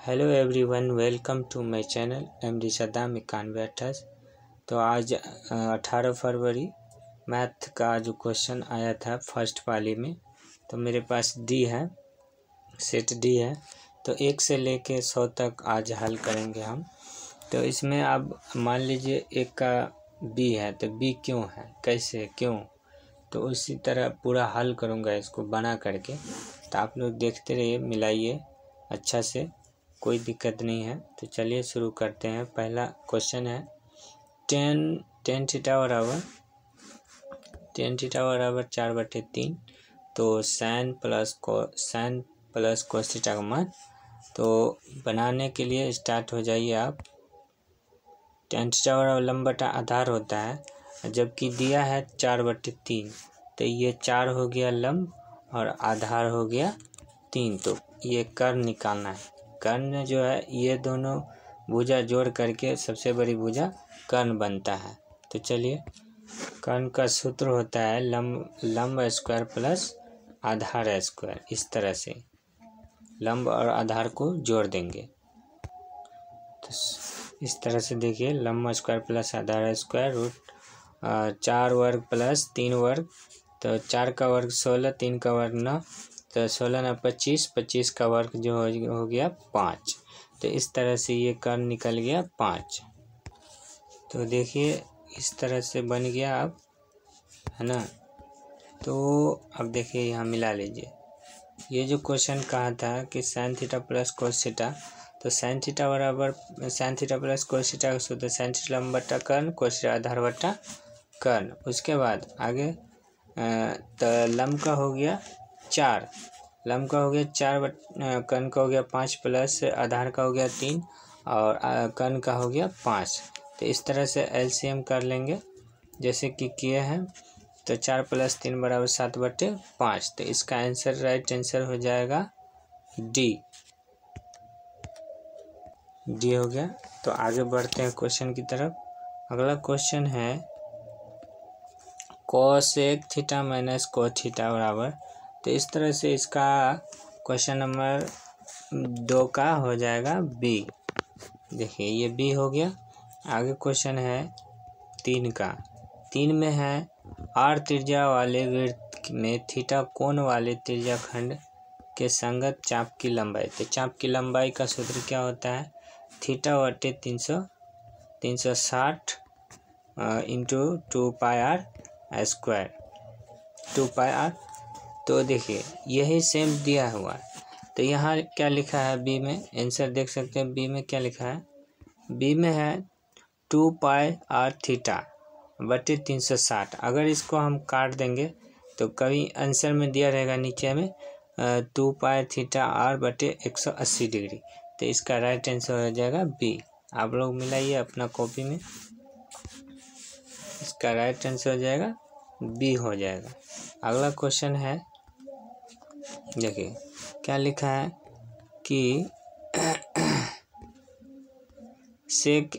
Hello everyone, welcome to my channel MD Saddam 9128। तो आज 18 फरवरी math का जो क्वेश्चन आया था फर्स्ट वाली में, तो मेरे पास डी है, सेट डी है। तो 1 से लेके 100 तक आज हल करेंगे हम। तो इसमें अब मान लीजिए एक का बी है, तो बी क्यों है, कैसे, क्यों, तो उसी तरह पूरा हल करूँगा इसको बना करके। तो आप लोग देखते रहिए, मिलाइए अच्छा से, कोई दिक्कत नहीं है। तो चलिए शुरू करते हैं। पहला क्वेश्चन है टेन थीटा बराबर 4/3। तो साइन प्लस कोस थीटा का मान। तो बनाने के लिए स्टार्ट हो जाइए आप। टेन थीटा बराबर लंब बटा आधार होता है, जबकि दिया है 4/3। तो ये 4 हो गया लंब और आधार हो गया 3। तो ये कर्ण निकालना है। कर्ण जो है ये दोनों भुजा जोड़ करके सबसे बड़ी भुजा कर्ण बनता है। तो चलिए, कर्ण का सूत्र होता है लंब स्क्वायर प्लस आधार स्क्वायर। इस तरह से लंब और आधार को जोड़ देंगे। तो इस तरह से देखिए, लंब स्क्वायर प्लस आधार स्क्वायर रूट 4 वर्ग प्लस 3 वर्ग। तो 4 का वर्ग 16, 3 का वर्ग 9, तो 16 ना 25, 25 का वर्ग जो हो गया 5। तो इस तरह से ये कर्ण निकल गया 5। तो देखिए इस तरह से बन गया अब, है ना। तो अब देखिए यहाँ मिला लीजिए। ये जो क्वेश्चन कहा था कि sine theta plus cos theta, तो sine theta plus cos theta का सूत्र साइन थीटा लंब बटा कर्ण, कोस थीटा आधार बटा कर्ण। उसके बाद आगे तो लंब का हो गया 4, लंब का हो गया 4, कर्ण का हो गया 5 प्लस आधार का हो गया 3 और कर्ण का हो गया 5। तो इस तरह से एलसीएम कर लेंगे जैसे कि किए हैं। तो 4 + 3 = 7/5। तो इसका आंसर, राइट आंसर हो जाएगा डी हो गया। तो आगे बढ़ते हैं क्वेश्चन की तरफ। अगला क्वेश्चन है cos theta minus cos theta बराबर। तो इस तरह से इसका क्वेश्चन नंबर 2 का हो जाएगा बी। देखिए ये बी हो गया। आगे क्वेश्चन है 3 का। 3 में है आर त्रिज्या वाले वृत्त में थीटा कोण वाले त्रिज्या खंड के संगत चाप की लंबाई। तो चाप की लंबाई का सूत्र क्या होता है, थीटा बटे 360 इंटू 2πr²। 2πr। तो देखिए यही सेम दिया हुआ है। तो यहाँ क्या लिखा है बी में, आंसर देख सकते हैं। बी में क्या लिखा है, बी में है 2πr थीटा बटे 360। अगर इसको हम काट देंगे तो कभी आंसर में दिया रहेगा नीचे में 2π थीटा r बटे 180 डिग्री। तो इसका राइट आंसर हो जाएगा बी। आप लोग मिलाइए अपना कॉपी में, इसका राइट आंसर हो जाएगा बी हो जाएगा। अगला क्वेश्चन है, देखिए क्या लिखा है कि sec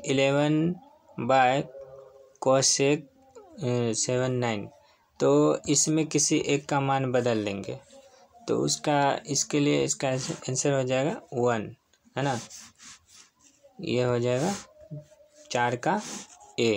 11/cos 79। तो इसमें किसी एक का मान बदल लेंगे तो इसके लिए इसका आंसर हो जाएगा 1, है ना। ये हो जाएगा 4 का ए।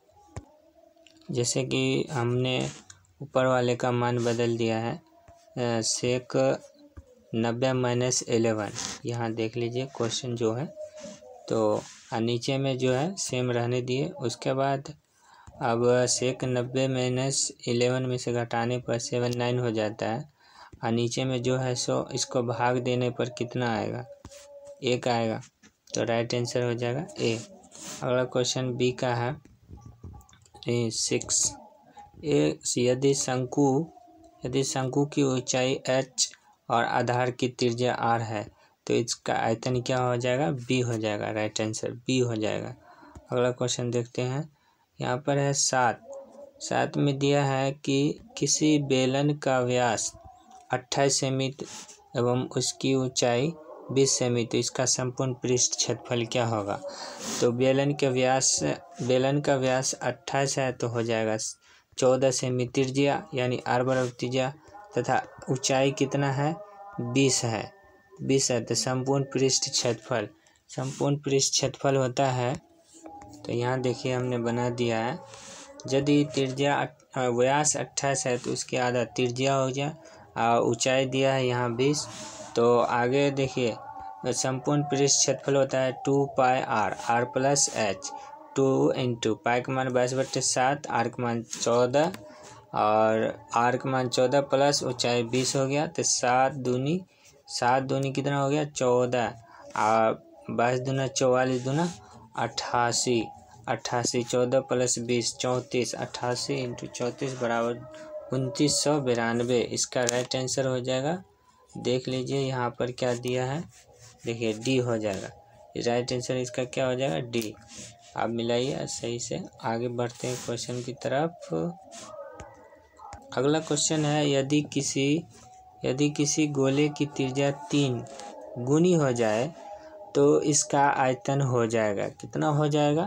जैसे कि हमने ऊपर वाले का मान बदल दिया है, sec 90 - 11। यहाँ देख लीजिए क्वेश्चन जो है। तो नीचे में जो है सेम रहने दिए। उसके बाद अब sec 90 - 11 में से घटाने पर 79 हो जाता है। और नीचे में जो है सो इसको भाग देने पर कितना आएगा, 1 आएगा। तो राइट आंसर हो जाएगा ए। अगला क्वेश्चन बी का है 6। यदि शंकु की ऊंचाई h और आधार की त्रिज्या r है तो इसका आयतन क्या हो जाएगा, बी हो जाएगा। राइट आंसर बी हो जाएगा। अगला क्वेश्चन देखते हैं। यहाँ पर है 7 में दिया है कि किसी बेलन का व्यास 28 सेमी एवं उसकी ऊंचाई 20 सेमी। तो इसका संपूर्ण पृष्ठ क्षेत्रफल क्या होगा। तो बेलन का व्यास 28 है तो हो जाएगा 14 सेमी त्रिज्या, यानी r बराबर त्रिज्या, तथा ऊंचाई कितना है 20 है। 20 है। तो संपूर्ण पृष्ठ क्षेत्रफल होता है, तो यहाँ देखिए हमने बना दिया है। यदि त्रिज्या व्यास 28 है तो उसके आधा त्रिज्या हो जाए, ऊंचाई दिया है यहाँ 20। तो आगे देखिए संपूर्ण पृष्ठ क्षेत्रफल होता है 2 pi r plus h। 2 into pi का मान 22/7, r का मान 14 और r का मान 14 प्लस ऊंचाई 20 हो गया। तो 7 दूनी कितना हो गया 14 और 22 दूना 44 दूना 88। 14 प्लस 20 34। 88 इंटू 34 बराबर 2992। इसका राइट आंसर हो जाएगा। देख लीजिए यहाँ पर क्या दिया है, देखिए डी हो जाएगा। राइट आंसर इसका क्या हो जाएगा, डी। आप मिलाइए सही से। आगे बढ़ते हैं क्वेश्चन की तरफ। अगला क्वेश्चन है, यदि किसी गोले की त्रिज्या 3 गुनी हो जाए तो इसका आयतन हो जाएगा, कितना हो जाएगा।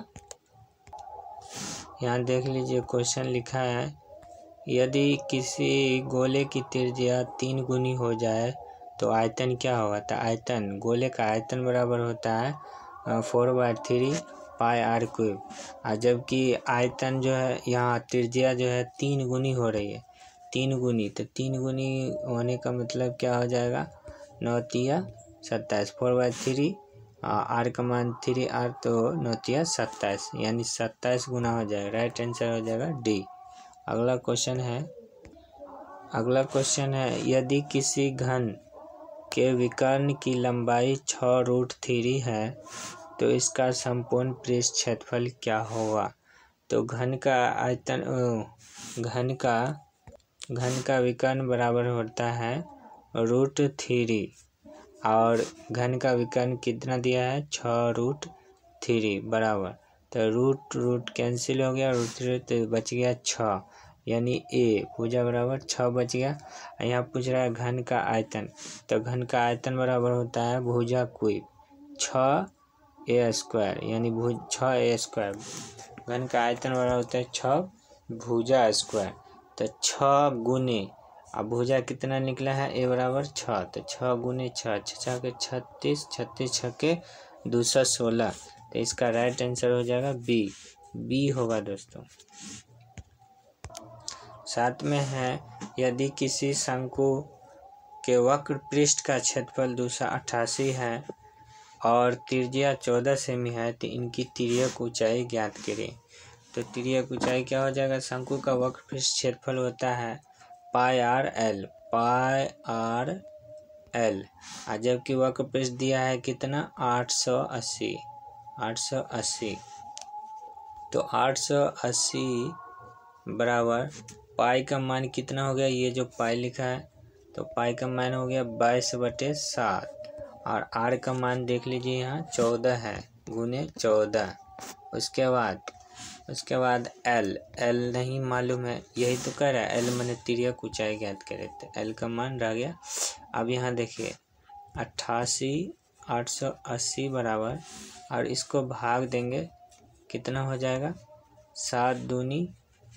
यहाँ देख लीजिए क्वेश्चन लिखा है, यदि किसी गोले की त्रिज्या 3 गुनी हो जाए तो आयतन क्या होगा। तो आयतन, गोले का आयतन बराबर होता है 4/3 पाई r क्यूब। और जबकि आयतन जो है, यहाँ त्रिज्या जो है 3 गुनी हो रही है, 3 गुनी। तो 3 गुनी होने का मतलब क्या हो जाएगा, 9 तिया 27। 4/3 r का मान 3r, तो 9 तिया 27 यानी 27 गुना हो जाएगा। राइट आंसर हो जाएगा डी। अगला क्वेश्चन है, यदि किसी घन के विकर्ण की लंबाई 6√3 है तो इसका संपूर्ण पृष्ठ क्षेत्रफल क्या होगा। तो घन का विकर्ण बराबर होता है √3 और घन का विकर्ण कितना दिया है 6√3 बराबर। तो रूट कैंसिल हो गया, √3 तो बच गया 6 यानी ए भुजा बराबर 6 बच गया। यहाँ पूछ रहा है घन का आयतन, तो घन का आयतन बराबर होता है भुजा क्यूब 6a² यानी 6a²। घन का आयतन बराबर होता है 6 भुजा स्क्वायर। तो 6 गुने, अब भुजा कितना निकला है a बराबर 6, तो 6 गुने 6, 6 के 36, 36 छक्के 216। तो इसका राइट आंसर हो जाएगा बी होगा दोस्तों। साथ में है, यदि किसी शंकु के वक्र पृष्ठ का क्षेत्रफल 288 है और त्रिज्या 14 सेमी है तो इनकी तिर्यक ऊंचाई ज्ञात करें। तो तिर्यक ऊंचाई क्या हो जाएगा, शंकु का वक्र पृष्ठ क्षेत्रफल होता है पाई r l और जबकि वक्र पृष्ठ दिया है कितना 880। तो 880 बराबर पाई का मान कितना हो गया, ये जो पाई लिखा है तो पाई का मान हो गया 22/7 और r का मान देख लीजिए यहाँ 14 है गुने 14। उसके बाद l नहीं मालूम है, यही तो कह रहा है l मैंने तिर्यक ऊंचाई ज्ञात करे, तो l का मान रह गया। अब यहाँ देखिए 880 बराबर, और इसको भाग देंगे कितना हो जाएगा 7 दूनी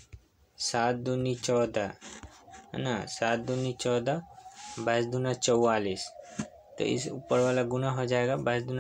14 है ना, 7 दूनी 14, 22 दूना 44। तो इस ऊपर वाला गुना हो जाएगा 22 दूना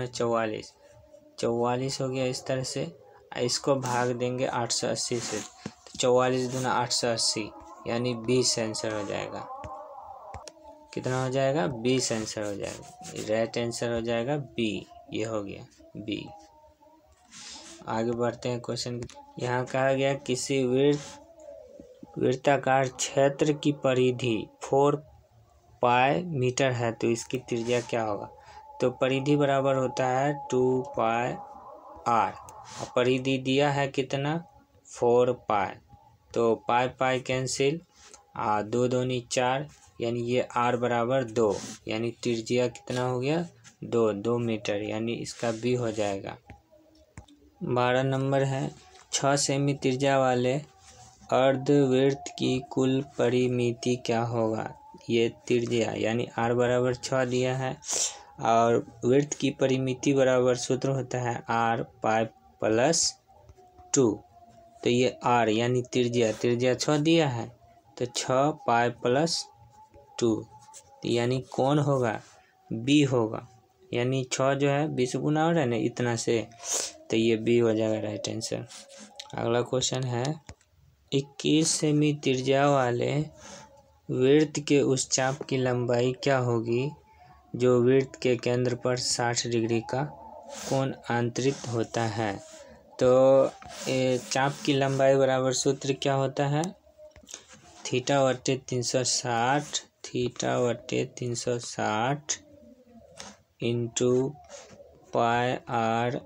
44 हो गया इस तरह से। इसको भाग देंगे 880 से, तो 44 दूना 880 यानी 20 आंसर हो जाएगा। कितना हो जाएगा 20 आंसर हो जाएगा। राइट आंसर हो जाएगा बी, ये हो गया बी। आगे बढ़ते हैं क्वेश्चन। यहाँ कहा गया किसी वृत्ताकार क्षेत्र की परिधि 4 पाई मीटर है तो इसकी त्रिज्या क्या होगा। तो परिधि बराबर होता है 2 पाई r, परिधि दिया है कितना 4 पाई, तो पाई कैंसिल, 2 दूनी 4 यानी ये r बराबर 2 यानी त्रिज्या कितना हो गया 2 मीटर, यानी इसका बी हो जाएगा। 12 नंबर है, 6 सेमी त्रिज्या वाले अर्धवृत्त की कुल परिमिति क्या होगा। ये त्रिज्या यानी r बराबर 6 दिया है और वृत्त की परिमिति बराबर सूत्र होता है r पाई प्लस 2। तो ये r यानी त्रिज्या 6 दिया है तो 6 पाई प्लस 2, तो यानी कौन होगा बी होगा, यानी 6 जो है 20 गुना हो रहा है ना इतना से, तो ये बी हो जाएगा राइट आंसर। अगला क्वेश्चन है 21 सेमी त्रिज्या वाले वृत्त के उस चाप की लंबाई क्या होगी जो वृत्त के केंद्र पर 60 डिग्री का कोण आंतरित होता है। तो चाप की लंबाई बराबर सूत्र क्या होता है, थीटा बटे 360, थीटा बटे 360 इंटू पाई आर,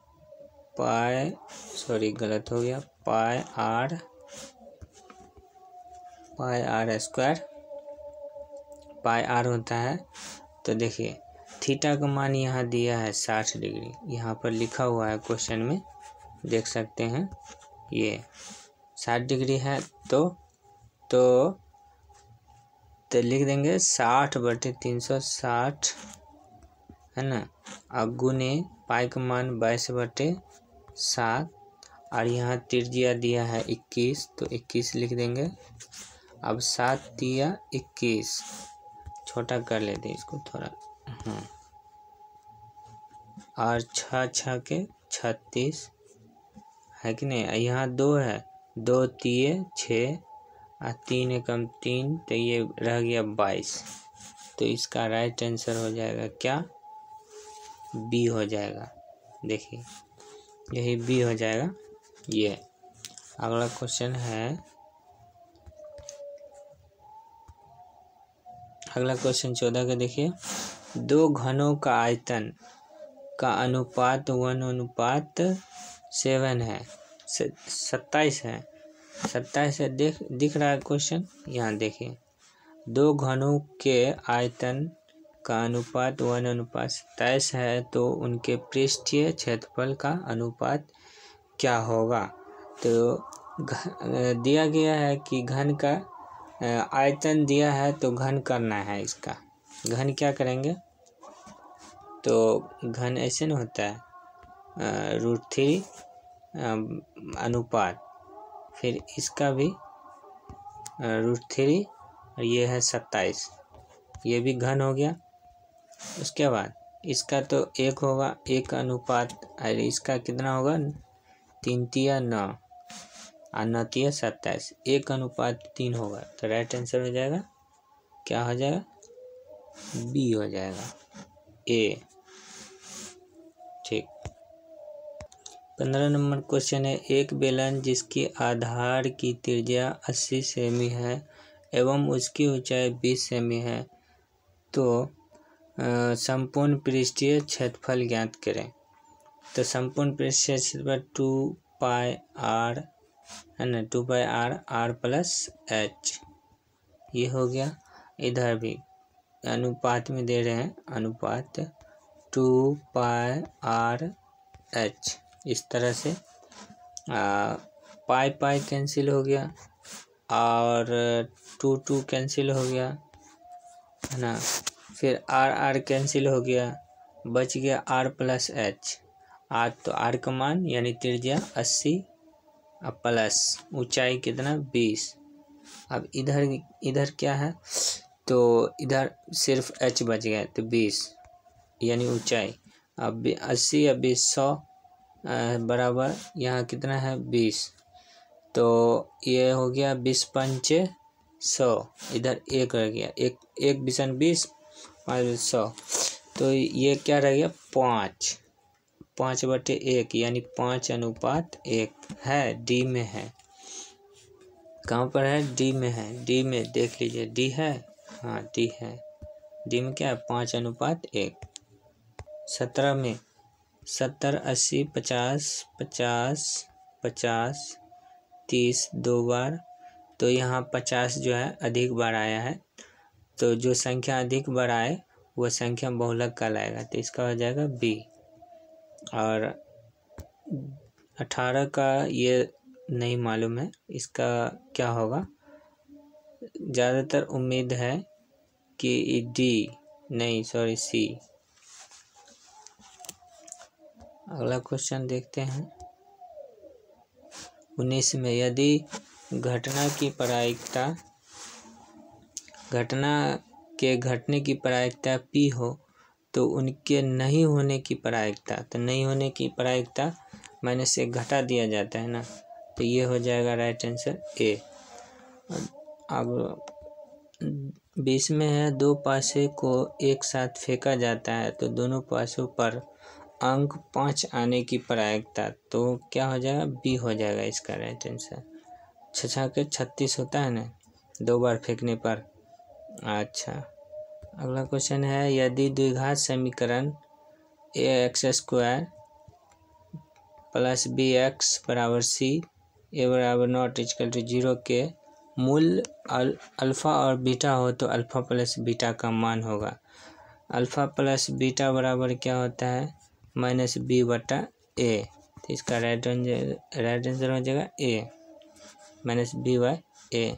गलत हो गया, pi R square, pi R होता है। तो देखिए थीटा का मान यहाँ दिया है 60 डिग्री, यहाँ पर लिखा हुआ है क्वेश्चन में, देख सकते हैं ये 60 डिग्री है। तो लिख देंगे 60 बटे 360 है ना, अब गुने पाई का मान 22 बटे 7, और यहाँ त्रिज्या दिया है 21, तो 21 लिख देंगे। अब 7 दिया 21, छोटा कर लेते हैं इसको थोड़ा, और 6 के 36 है कि नहीं, यहाँ 2 है, 2 3 6 और 3 एकम 3, तो ये रह गया 22। तो इसका राइट आंसर हो जाएगा क्या, बी हो जाएगा। देखिए यही बी हो जाएगा ये। अगला क्वेश्चन है, अगला क्वेश्चन 14 का देखिए, 2 घनों का आयतन का अनुपात 1:7 है, 27 है, 27 है, दिख रहा है क्वेश्चन, यहाँ देखिए 2 घनों के आयतन का अनुपात 1:27 है, तो उनके पृष्ठीय क्षेत्रफल का अनुपात क्या होगा। तो दिया गया है कि घन का आयतन दिया है, तो घन करना है इसका। घन क्या करेंगे, तो घन ऐसे नहीं होता है, √3 अनुपात, फिर इसका भी √3, और ये है 27, ये भी घन हो गया। उसके बाद इसका तो 1 होगा, 1 अनुपात, और इसका कितना होगा, 3 तिया 9 और 9 तिया 27, 1:3 होगा। तो राइट आंसर हो जाएगा, क्या हो जाएगा, बी हो जाएगा, ए। ठीक। 15 नंबर क्वेश्चन है, एक बेलन जिसकी आधार की त्रिज्या 80 सेमी है एवं उसकी ऊंचाई 20 सेमी है, तो संपूर्ण पृष्ठीय क्षेत्रफल ज्ञात करें। तो संपूर्ण पृष्ठीय क्षेत्रफल 2 पाई आर है ना, 2 पाई आर प्लस एच, ये हो गया। इधर भी अनुपात में दे रहे हैं, अनुपात 2 पाई आर एच, इस तरह से पाई कैंसिल हो गया, और 2 कैंसिल हो गया है ना, फिर आर कैंसिल हो गया, बच गया आर प्लस एच। आर तो आर का मान यानी त्रिज्या 80 और प्लस ऊंचाई कितना 20। अब इधर क्या है, तो इधर सिर्फ एच बच गया, तो 20 यानी ऊंचाई। अब 80 या 20 100 बराबर यहाँ कितना है 20, तो ये हो गया 20 पंचे 100, इधर 1 रह गया, एक 20 5 100, तो ये क्या रह गया 5 बटे 1, यानी 5:1 है, डी में है। कहाँ पर है, डी में है, डी में देख लीजिए, डी है, हाँ डी है, डी में क्या है 5:1। 17 में 70 80 50 50 50 30 2 बार, तो यहाँ 50 जो है अधिक बार आया है, तो जो संख्या अधिक बार आए वह संख्या बहुलक कहलाएगा, तो इसका हो जाएगा बी। और 18 का ये नहीं मालूम है, इसका क्या होगा, ज़्यादातर उम्मीद है कि डी नहीं, सॉरी सी। अगला क्वेश्चन देखते हैं 19 में, यदि घटना के घटने की प्रायिकता P हो तो उनके नहीं होने की प्रायिकता, तो नहीं होने की प्रायिकता माइनस 1 घटा दिया जाता है ना, तो ये हो जाएगा राइट आंसर ए। अब 20 में है 2 पासे को एक साथ फेंका जाता है तो दोनों पासों पर अंक 5 आने की प्रायिकता, तो क्या हो जाएगा, बी हो जाएगा इसका राइट आंसर। 6 के 36 होता है ना 2 बार फेंकने पर। अच्छा, अगला क्वेश्चन है यदि द्विघात समीकरण ax² प्लस bx बराबर c a बराबर नॉट इक्वल टू 0 के मूल अल्फ़ा और बीटा हो तो अल्फ़ा प्लस बीटा का मान होगा। अल्फ़ा प्लस बीटा बराबर क्या होता है, माइनस बी बटा ए, तो इसका राइट आंसर हो जाएगा A, minus B by A.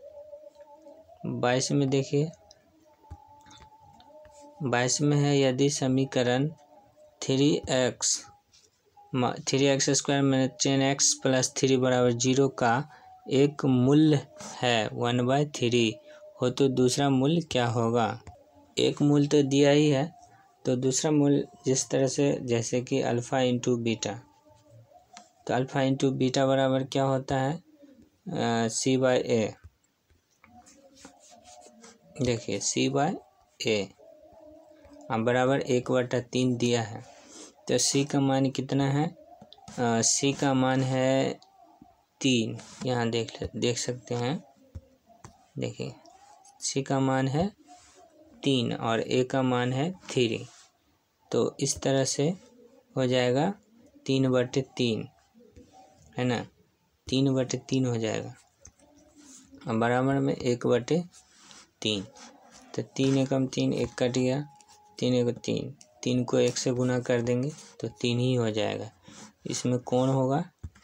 22 में देखिए, 22 में है यदि समीकरण 3x² माइनस 10x प्लस 3 बराबर 0 का एक मूल्य है 1/3 हो तो दूसरा मूल्य क्या होगा। एक मूल्य तो दिया ही है, तो दूसरा मूल्य जिस तरह से, जैसे कि अल्फ़ा इंटू बीटा, तो अल्फ़ा इंटू बीटा बराबर क्या होता है सी बाई ए। देखिए सी बाई ए बराबर 1/3 दिया है, तो सी का मान कितना है, सी का मान है 3, यहाँ देख सकते हैं। देखिए सी का मान है 3 और ए का मान है 3, तो इस तरह से हो जाएगा 3/3, है ना, 3/3 हो जाएगा और बराबर में 1/3, तो 3 एकम 3, 1 कट गया, 3 एक 3, 3 को 1 से गुना कर देंगे तो 3 ही हो जाएगा। इसमें कौन होगा,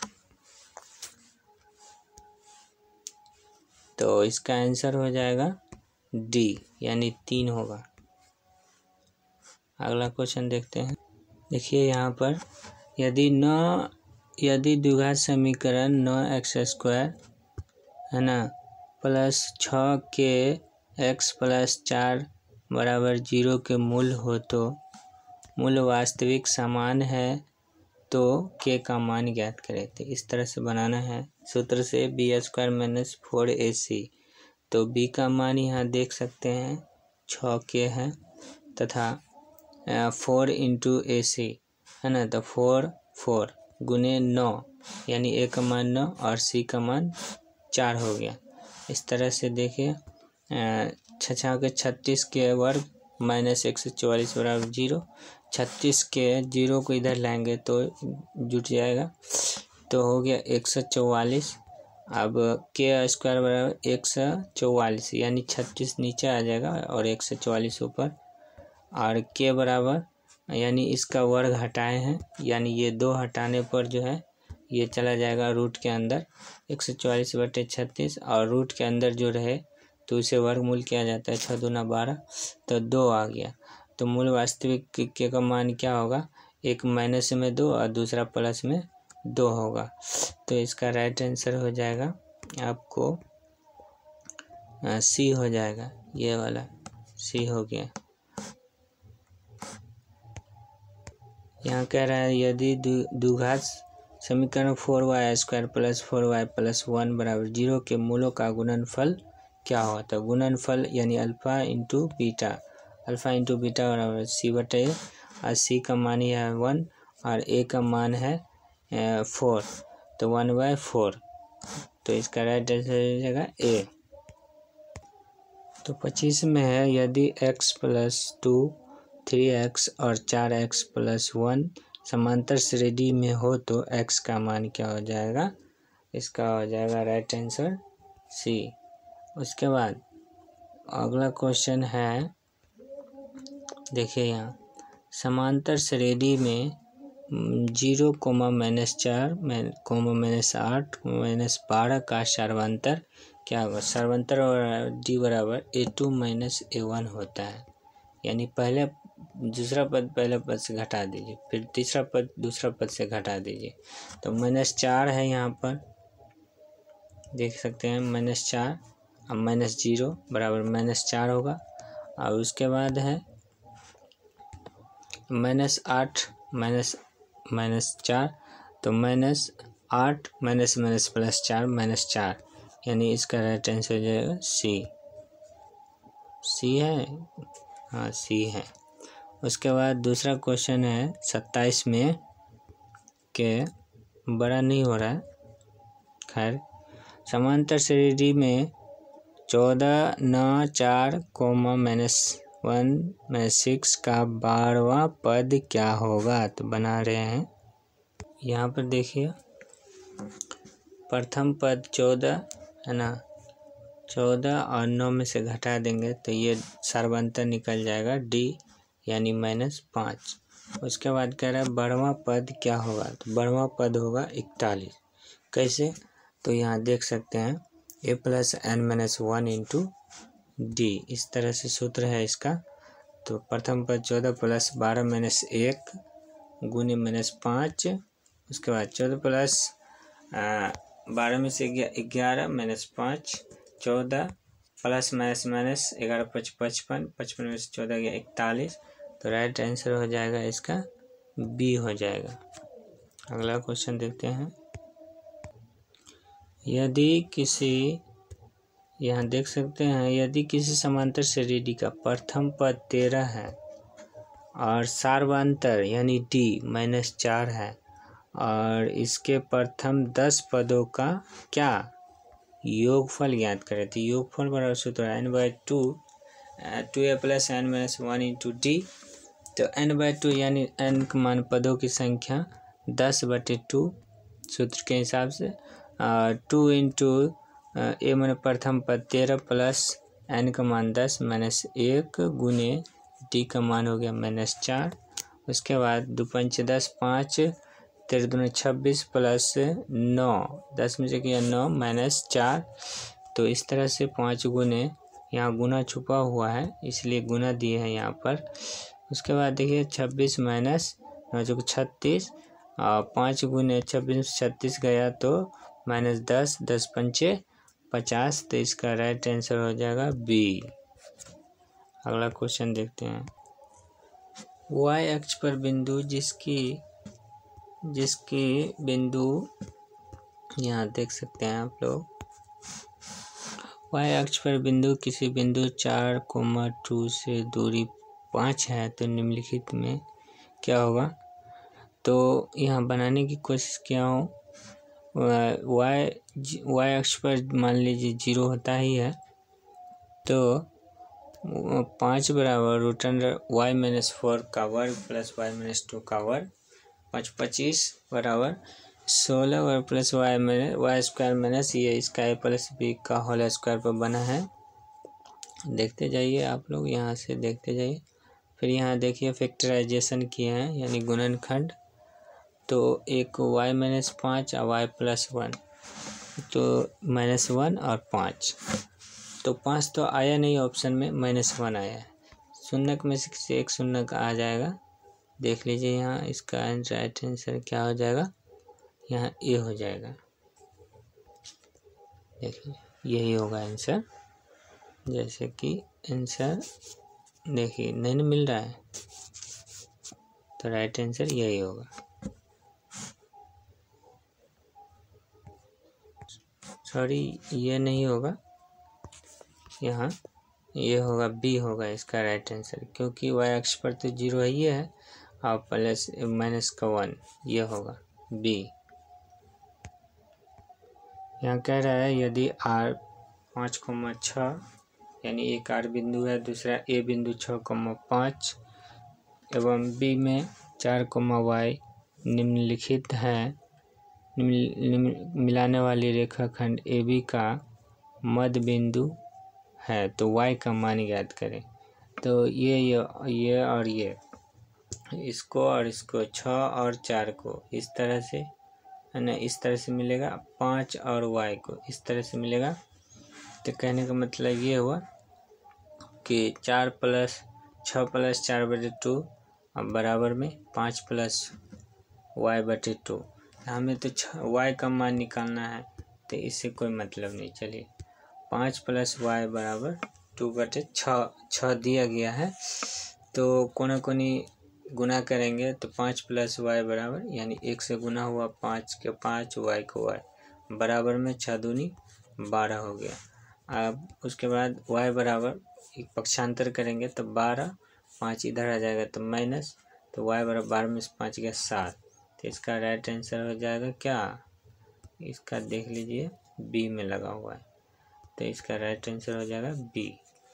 तो इसका आंसर हो जाएगा डी, यानी 3 होगा। अगला क्वेश्चन देखते हैं। देखिए यहाँ पर यदि द्विघात समीकरण 9x² है ना प्लस 6 के x प्लस 4 बराबर 0 के मूल हो तो मूल वास्तविक समान है तो k का मान ज्ञात करें। तो इस तरह से बनाना है सूत्र से, b² माइनस 4ac, तो b का मान यहाँ देख सकते हैं 6k है तथा 4 इंटू ac है ना, तो 4 गुने 9 यानी a का मान 9 और c का मान 4 हो गया। इस तरह से देखिए 6 के 36 के वर्ग माइनस 144 बराबर 0, 36 के 0 को इधर लाएंगे तो जुट जाएगा, तो हो गया 144। अब k² बराबर 144 यानी 36 नीचे आ जाएगा और 144 ऊपर, और k बराबर यानी इसका वर्ग हटाए हैं, यानी ये 2 हटाने पर जो है ये चला जाएगा रूट के अंदर 144/36, और रूट के अंदर जो रहे तो उसे वर्गमूल किया जाता है, 6 दूना 12, तो 2 आ गया। तो मूल वास्तविक के का मान क्या होगा, एक माइनस में 2 और दूसरा प्लस में 2 होगा, तो इसका राइट आंसर हो जाएगा आपको सी हो जाएगा, ये वाला सी हो गया। यहाँ कह रहा है यदि द्विघात समीकरण 4y² प्लस 4y प्लस 1 बराबर 0 के मूलों का गुणनफल क्या हो, तो गुणनफल यानी अल्फ़ा इंटू बीटा बराबर c बटे a, और c का मान ही है 1 और a का मान है 4, तो 1/4, तो इसका राइट आंसर हो जाएगा a। तो 25 में है यदि x प्लस 2 3x और 4x प्लस 1 समांतर श्रेणी में हो तो x का मान क्या हो जाएगा, इसका हो जाएगा राइट आंसर सी। उसके बाद अगला क्वेश्चन है, देखिए यहाँ समांतर श्रेणी में 0, -4, -8, -12 का सर्वांतर क्या होगा। सर्वांतर d बराबर a2 - a1 होता है, यानी दूसरा पद पहले पद से घटा दीजिए, फिर तीसरा पद दूसरा पद से घटा दीजिए, तो -4 है यहाँ पर देख सकते हैं, -4 अब -0 बराबर -4 होगा, और उसके बाद है -8 -4, तो -8 -+4 -4, यानी इसका राइट आंसर हो जाएगा सी है। हाँ, सी है। उसके बाद दूसरा क्वेश्चन है 27 में, के बड़ा नहीं हो रहा है, खैर। समांतर श्रेणी में 14 9 4 -1 -6 का 12वां पद क्या होगा? तो बना रहे हैं। यहाँ पर देखिए, प्रथम पद 14 है ना, 14 और 9 में से घटा देंगे तो ये सर्वांतर निकल जाएगा डी, यानी -5। उसके बाद कह रहा है 12वां पद क्या होगा? तो 12वां पद होगा 41। कैसे? तो यहाँ देख सकते हैं a + n-1 × d, इस तरह से सूत्र है इसका। तो प्रथम पद 14 + 12 - 1 गुने -5, उसके बाद 14 + 12 में से 11 -5, 14 प्लस माइनस 11 × 5 = 55, 55 में से 14 गया 41, तो राइट आंसर हो जाएगा इसका बी हो जाएगा। अगला क्वेश्चन देखते हैं। यदि किसी, यहाँ देख सकते हैं, यदि किसी समांतर श्रेणी का प्रथम पद 13 है और सार्वंतर यानी डी -4 है, और इसके प्रथम 10 पदों का क्या योगफल ज्ञात करें? तो योगफल बराबर सूत्र है n/2 2a + n-1 × d। तो n/2 यानी n का मान पदों की संख्या 10/2 सूत्र के हिसाब से, 2 × a माने प्रथम पद 13 प्लस n का मान 10 -1 गुने d का मान हो गया -4। उसके बाद 2 × 5 = 10, 5 13 दूनी 26 प्लस 9, 10 में से किया 9 -4। तो इस तरह से 5 गुने, यहाँ गुना छुपा हुआ है इसलिए गुना दिए हैं यहाँ पर। उसके बाद देखिए 26 - 9 जो 36, और 5 गुने 26 में 36 गया तो -10, 10 × 5 = 50, तो इसका राइट आंसर हो जाएगा बी। अगला क्वेश्चन देखते हैं। y अक्ष पर बिंदु जिसकी बिंदु, यहाँ देख सकते हैं आप लोग, y अक्ष पर बिंदु किसी बिंदु 4, 2 से दूरी 5 है, तो निम्नलिखित में क्या होगा? तो यहाँ बनाने की कोशिश किया हूँ। y अक्ष पर मान लीजिए 0 होता ही है, तो 5 बराबर √y-4 का वर्ग प्लस y-2 का वर्ग, 5 25 बराबर 16 वर्ग प्लस y² माइनस ये इसका a + b का होल स्क्वायर पर बना है। देखते जाइए आप लोग, यहाँ से देखते जाइए। फिर यहाँ देखिए फैक्टराइजेशन किए हैं, यानी गुणनखंड। तो एक y-5 और y+1, तो -1 और 5, तो 5 तो आया नहीं ऑप्शन में, -1 आया है। शून्य में से किसी एक शून्य का आ जाएगा। देख लीजिए यहाँ इसका राइट आंसर क्या हो जाएगा? यहाँ ए हो जाएगा। देखिए यही होगा आंसर। जैसे कि आंसर देखिए नहीं मिल रहा है, तो राइट आंसर यही होगा। सॉरी, ये नहीं होगा, यहाँ ये होगा, बी होगा इसका राइट आंसर, क्योंकि y अक्ष पर तो 0 ही है और प्लस -1, ये होगा बी। यहाँ कह रहा है यदि r 5,6 यानी एक r बिंदु है, दूसरा a बिंदु 6,5 एवं b में 4, निम्नलिखित है, मिलाने वाली रेखाखंड AB का मध्य बिंदु है, तो y का मान ज्ञात करें। तो ये और ये, इसको और इसको, 6 और 4 को इस तरह से है ना, इस तरह से मिलेगा, 5 और y को इस तरह से मिलेगा। तो कहने का मतलब ये हुआ कि 6 + 4/2 अब बराबर में 5 + y/2। हमें तो y का मान निकालना है, तो इससे कोई मतलब नहीं। चलिए 5 + y = 2/6 दिया गया है। तो कोना कोनी गुना करेंगे तो 5 + y बराबर, यानी 1 से गुना हुआ 5 के 5, y को y बराबर में 6 दूनी 12 हो गया। अब उसके बाद y बराबर एक पक्षांतर करेंगे तो 12, 5 इधर आ जाएगा तो माइनस, तो y बराबर 12 में से 5 गया 7। तो इसका राइट आंसर हो जाएगा क्या, इसका देख लीजिए बी में लगा हुआ है, तो इसका राइट आंसर हो जाएगा बी।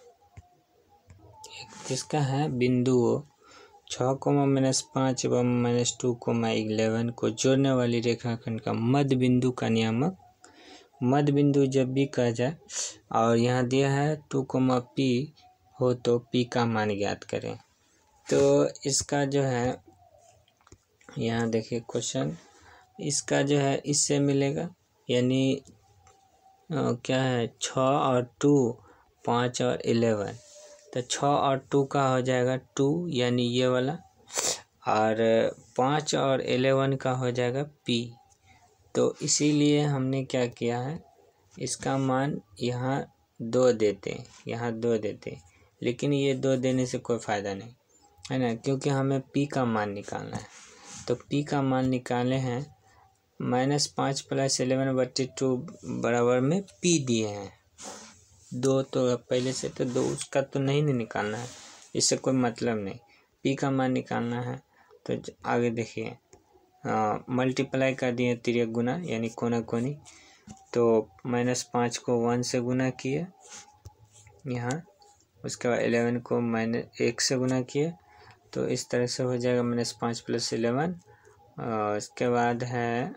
जिसका है बिंदुओं 6, -5 एवं -2, 11 को जोड़ने वाली रेखाखंड का मध्य बिंदु का नियामक। मध्य बिंदु जब भी कहा जाए और यहाँ दिया है 2, P हो तो P का मान ज्ञात करें। तो इसका जो है यहाँ देखिए क्वेश्चन, इसका जो है इससे मिलेगा, यानी क्या है 6 और 2, 5 और 11, तो 6 और 2 का हो जाएगा 2, यानी ये वाला, और 5 और 11 का हो जाएगा P। तो इसीलिए हमने क्या किया है, इसका मान यहाँ 2 देते, यहाँ 2 देते, लेकिन ये 2 देने से कोई फ़ायदा नहीं है ना, क्योंकि हमें P का मान निकालना है। तो P का मान निकाले हैं, -5 + 11/2 बराबर में P दिए हैं 2, तो पहले से तो 2 उसका तो नहीं निकालना है, इससे कोई मतलब नहीं, P का मान निकालना है। तो आगे देखिए मल्टीप्लाई कर दिए तिर्यक गुना, यानी कोना कोनी, तो -5 को 1 से गुना किए यहाँ, उसके बाद 11 को -1 से गुना किए, तो इस तरह से हो जाएगा -5 + 11। उसके बाद है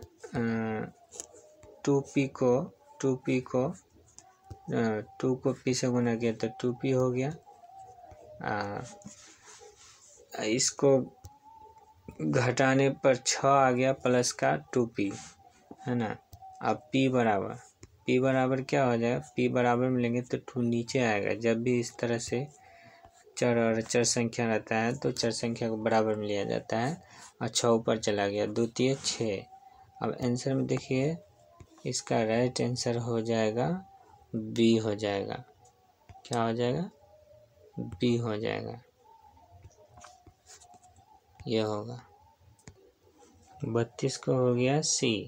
2P को 2 को P से गुना किया तो 2P हो गया। इसको घटाने पर 6 आ गया प्लस का 2P, है ना। अब P बराबर क्या हो जाएगा, P बराबर में लेंगे तो 2 नीचे आएगा। जब भी इस तरह से चर और चर संख्या रहता है तो चर संख्या को बराबर में लिया जाता है, और 6 ऊपर चला गया, 2 × 6। अब आंसर में देखिए इसका राइट आंसर हो जाएगा बी हो जाएगा। क्या हो जाएगा, बी हो जाएगा, ये होगा। 32 को हो गया सी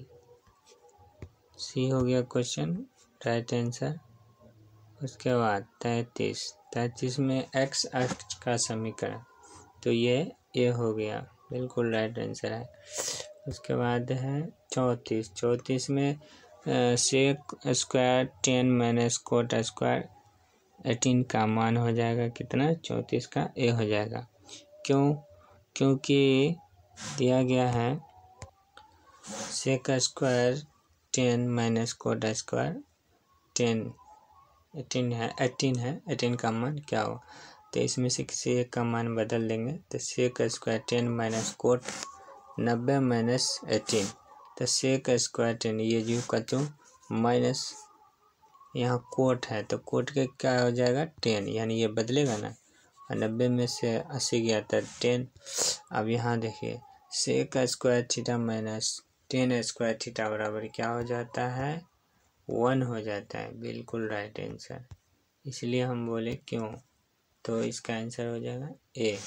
हो गया क्वेश्चन राइट आंसर। उसके बाद 33 में x अक्ष का समीकरण, तो ये हो गया, बिल्कुल राइट आंसर है। उसके बाद है 34 में sec स्क्वायर 10 - cot स्क्वायर 18 का मान हो जाएगा कितना, 34 का ए हो जाएगा। क्योंकि दिया गया है sec स्क्वायर 10 - cot स्क्वायर 18 है, 18 का मान क्या हो, तो इसमें से किसी एक का मान बदल देंगे, तो sec स्क्वायर 10 - cot 90 - 18, तो sec स्क्वायर 10 ये जो का तो माइनस यहाँ कोट है, तो कोट के क्या हो जाएगा 10, यानी ये बदलेगा ना, और 90 में से 80 गया था 10। अब यहाँ देखिए sec square theta - 10 square theta बराबर क्या हो जाता है, 1 हो जाता है, बिल्कुल राइट आंसर। इसलिए हम बोले क्यों, तो इसका आंसर हो जाएगा ए।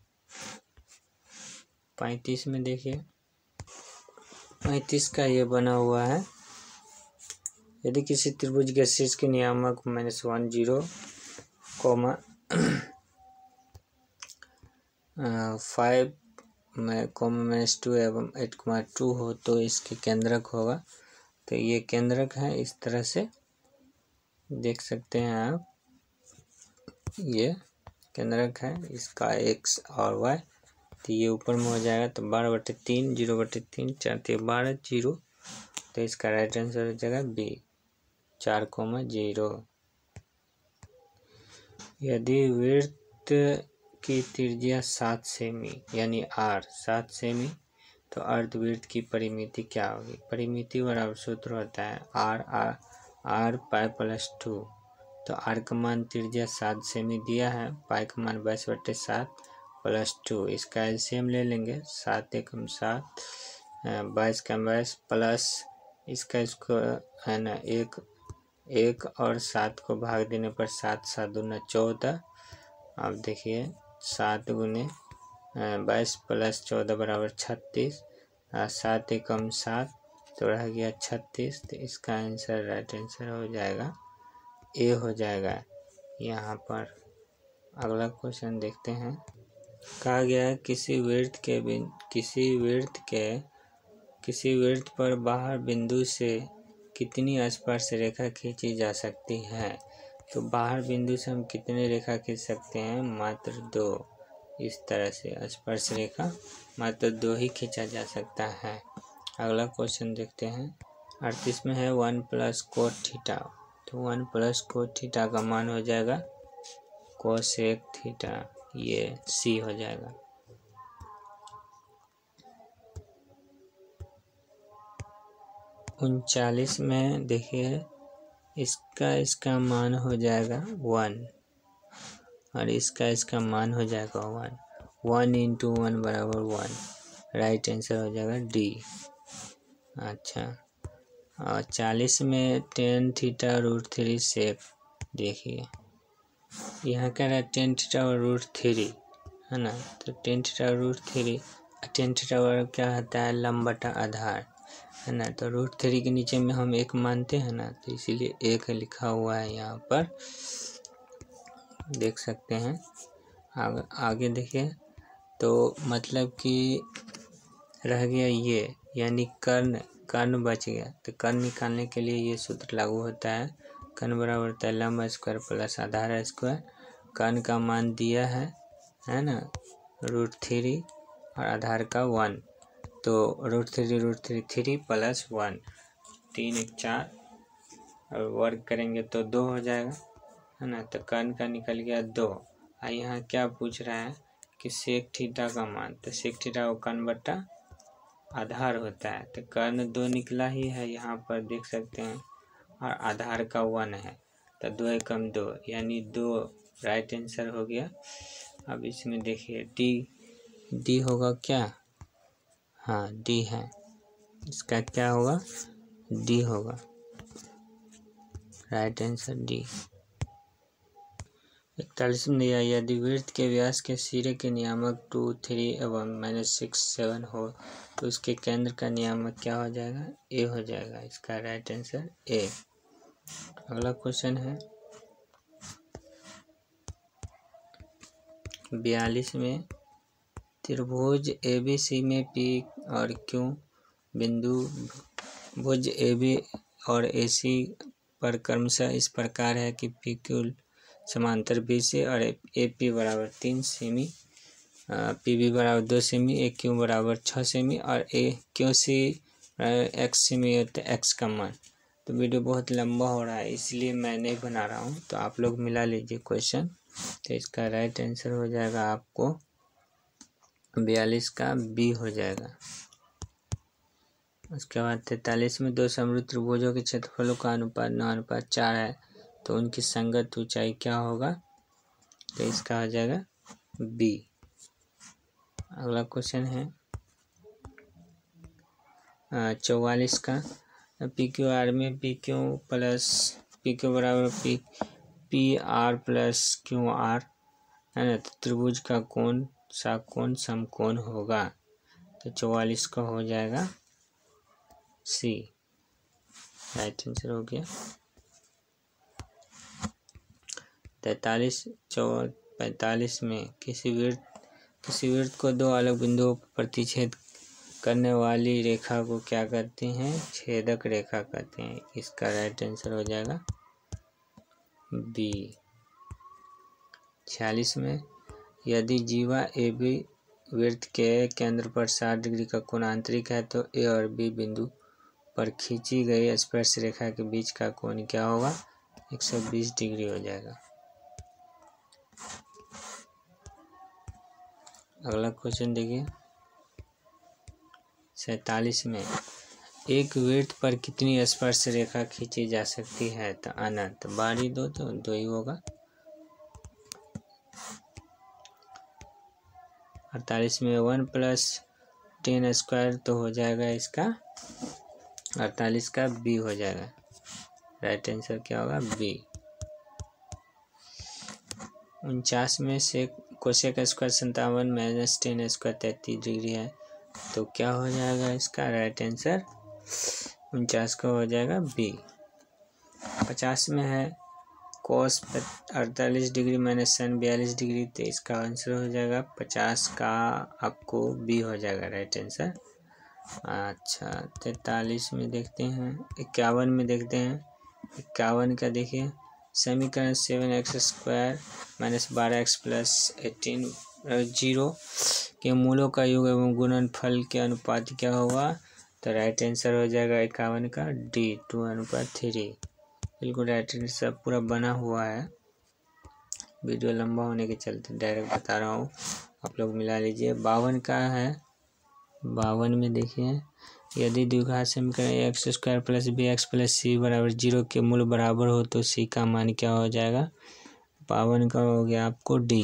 35 में देखिए 35 का ये बना हुआ है, यदि किसी त्रिभुज के शीर्ष के नियामक -1, 0, 5 में -2 एवं 8, 2 हो तो इसके केंद्रक होगा। तो ये केंद्रक है, इस तरह से देख सकते हैं आप, ये केंद्रक है इसका x और y, तो ये ऊपर में हो जाएगा, तो 12/3, 0/3, 4 × 12, 0, तो इसका राइट आंसर हो जाएगा बी, 4, 0। यदि वृत्त की त्रिज्या 7 सेमी यानी r 7 सेमी, तो अर्धवृत्त की परिमिति क्या होगी। परिमिति बराबर सूत्र होता है r पाई + 2, तो r का मान त्रिज्या 7 सेमी दिया है, पाई का मान 22/7 + 2, इसका एलसीएम ले लेंगे, 7 × 7, 22 × 22 प्लस इसको है ना 1 और 7 को भाग देने पर 7, 7 दूना 14। अब देखिए 7 × 22 + 14 = 36, 7 एकम 7, तो रह गया 36। तो इसका आंसर राइट आंसर हो जाएगा ए हो जाएगा यहाँ पर। अगला क्वेश्चन देखते हैं। कहा गया है किसी वृत्त पर बाहर बिंदु से कितनी स्पर्श रेखा खींची जा सकती है। तो बाहर बिंदु से हम कितने रेखा खींच सकते हैं, मात्र 2। इस तरह से स्पर्श रेखा मात्र 2 ही खींचा जा सकता है। अगला क्वेश्चन देखते हैं। 38 में है 1 + cos थीटा। तो 1 + cos थीटा का मान हो जाएगा कोसेक थीटा, ये सी हो जाएगा। उनचालीस में देखिए इसका मान हो जाएगा 1 और इसका मान हो जाएगा 1। 1 × 1 = 1। राइट आंसर हो जाएगा डी। अच्छा, और 40 में tan थीटा √3 सेक। देखिए यहाँ कह रहा है tan थीटा और √3 है ना। तो tan थीटा √3, tan थीटा क्या होता है, लंब बटा आधार है ना। तो √3 के नीचे में हम 1 मानते हैं ना, तो इसीलिए 1 लिखा हुआ है यहाँ पर, देख सकते हैं। आगे देखिए, तो मतलब कि रह गया ये, यानी कर्ण बच गया। तो कर्ण निकालने के लिए ये सूत्र लागू होता है, कर्ण बराबर होता है लंब स्क्वायर प्लस आधार स्क्वायर। कर्ण का मान दिया है ना √3 और आधार का 1। तो √3 3 + 1, 3 × 4 और वर्ग करेंगे तो 2 हो जाएगा है ना। तो कर्ण का निकल गया 2। और यहाँ क्या पूछ रहा है कि सेक थीटा का मान। तो सेक थीटा को कर्ण बटा आधार होता है। तो कर्ण 2 निकला ही है यहाँ पर, देख सकते हैं, और आधार का 1 है। तो 2 एकम 2 यानी 2 राइट आंसर हो गया। अब इसमें देखिए डी होगा क्या, हाँ डी है, इसका क्या होगा, डी होगा। Right answer D. 41 में दिया, यदि वृत्त के व्यास के सिरे के नियामक 2, 3 एवं -6, 7 हो तो उसके केंद्र का नियामक क्या हो जाएगा, ए हो जाएगा। इसका राइट आंसर ए। अगला क्वेश्चन है 42 में, त्रिभुज ABC में P और Q बिंदु भुज AB और AC पर क्रमशः इस प्रकार है कि PQ समांतर BC और AP = 3 सेमी, PB = 2 सेमी, AQ = 6 सेमी और AQC x सेमी है। तो x का मान, तो वीडियो बहुत लंबा हो रहा है इसलिए मैं नहीं बना रहा हूँ, तो आप लोग मिला लीजिए क्वेश्चन। तो इसका राइट आंसर हो जाएगा आपको 42 का बी हो जाएगा। उसके बाद 43 में 2 समरूप त्रिभुजों के क्षेत्रफलों का अनुपात 9:4 है, तो उनकी संगत ऊंचाई क्या होगा। तो इसका हो जाएगा बी। अगला क्वेश्चन है 44 का, PQR में PQ बराबर PR + QR है ना। तो त्रिभुज का कौन सा कोण समकोण होगा। तो 44 का हो जाएगा सी। राइट आंसर हो गया। 45 में किसी वृत्त को 2 अलग बिंदुओं पर प्रतिच्छेद करने वाली रेखा को क्या कहते हैं, छेदक रेखा कहते हैं। इसका राइट आंसर हो जाएगा बी। 46 में, यदि जीवा AB वृत्त के केंद्र पर 60 डिग्री का कोण आंतरिक है तो A और B बिंदु पर खींची गई स्पर्श रेखा के बीच का कोण क्या होगा, 120 डिग्री हो जाएगा। अगला क्वेश्चन देखिए 47 में, एक वृत्त पर कितनी स्पर्श रेखा खींची जा सकती है। तो अनंत, बारी 2 तो 2 ही होगा। 48 में 1 + 10² तो हो जाएगा इसका 48 का बी हो जाएगा। राइट आंसर क्या होगा, बी। 49 में से cosec square 57 minus ten square 33 degree है। तो क्या हो जाएगा इसका राइट आंसर 49 का हो जाएगा बी। 50 में है cos 48 degree minus sine 42 degree, तो इसका आंसर हो जाएगा 50 का आपको बी हो जाएगा राइट आंसर। अच्छा 43 में देखते हैं, 51 में देखते हैं। 51 का देखिए समीकरण 7x square minus 12x plus 18 0 के मूलों का योग एवं गुणनफल के अनुपात क्या होगा। तो राइट आंसर हो जाएगा 51 का डी 2:3। बिल्कुल राइट आंसर पूरा बना हुआ है। वीडियो लंबा होने के चलते डायरेक्ट बता रहा हूँ, आप लोग मिला लीजिए। 52 का है, 52 में देखिए यदि द्विघात समीकरण X square plus B X plus C बराबर 0 के मूल बराबर हो तो सी का मान क्या हो जाएगा। 52 का हो गया आपको डी।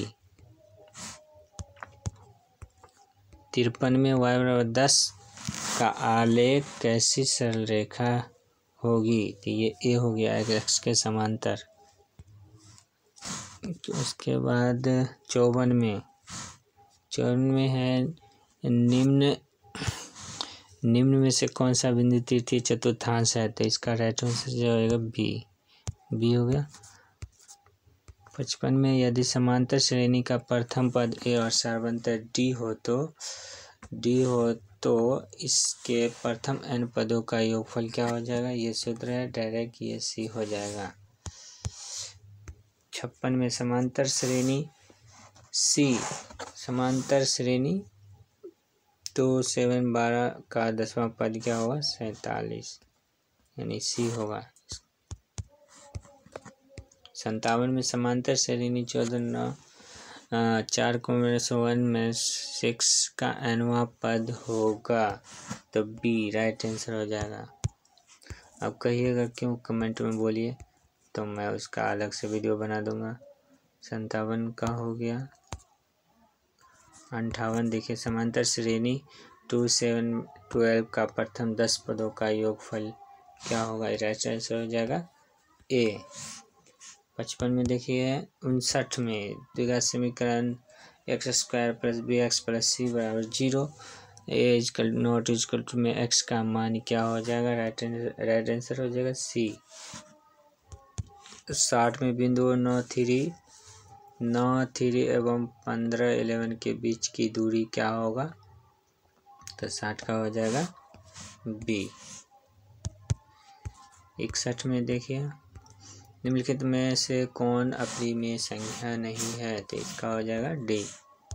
53 में y बराबर 10 का आलेख कैसी सरल रेखा होगी। तो ये ए हो गया एक्स के समांतर। तो उसके बाद 54 में है निम्न में से कौन सा बिंदु तृतीय चतुर्थांश है। तो इसका राइट आंसर जो होगा बी हो गया। 55 में यदि समांतर श्रेणी का प्रथम पद ए और सर्वांतर डी हो तो इसके प्रथम n पदों का योगफल क्या हो जाएगा। ये सूत्र है डायरेक्ट, ये सी हो जाएगा। 56 में समांतर श्रेणी सी, समांतर श्रेणी तो 7 12 का 10वां पद क्या होगा 47, यानी सी होगा। 57 में समांतर श्रेणी 14 9 4 को -1 का nवां पद होगा, तो बी राइट आंसर हो जाएगा। अब कहिएगा क्यों, कमेंट में बोलिए, तो मैं उसका अलग से वीडियो बना दूंगा। 57 का हो गया। 58 देखिए समांतर श्रेणी 2 7 12 का प्रथम 10 पदों का योगफल क्या होगा। राइट आंसर हो जाएगा ए। 55 में देखिए 59 में द्विघात समीकरण X square plus B X plus C बराबर 0 A equal not equal to में एक्स का मान क्या हो जाएगा। राइट आंसर हो जाएगा सी। 60 में बिंदु 9 3 एवं 15 11 के बीच की दूरी क्या होगा। तो 60 का हो जाएगा बी। 61 में देखिए निम्नलिखित में से कौन अपरिमेय संख्या नहीं है। तो इसका हो जाएगा डी।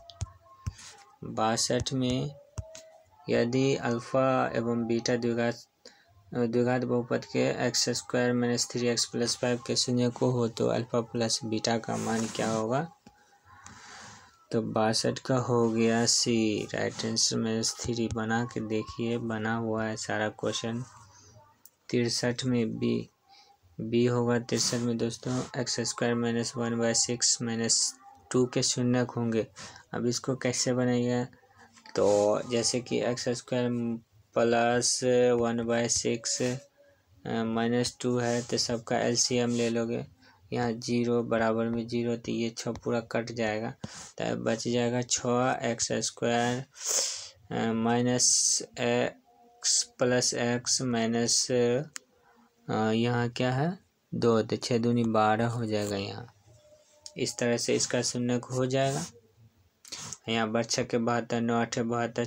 62 में यदि अल्फा एवं बीटा द्विघात बहुपद के x square minus 3x plus 5 के शून्य को हो तो अल्फा प्लस बीटा का मान क्या होगा। तो 62 का हो गया सी। राइट आंसर -3 बना के देखिए, बना हुआ है सारा क्वेश्चन। 63 में बी होगा। 63 में दोस्तों एक्स स्क्वायर -1/6 -2 के शून्यक होंगे। अब इसको कैसे बनेगा, तो जैसे कि एक्स स्क्वायर प्लस 1/6 -2 है तो सबका एलसीएम ले लोगे। यहाँ 0 बराबर में 0, तो ये 6 पूरा कट जाएगा, तो बच जाएगा 6 X square minus X plus X minus यहाँ क्या है 2, तो 6 दूनी 12 हो जाएगा। यहाँ इस तरह से इसका शून्यक हो जाएगा। यहाँ बच्चा के 72 9 8 72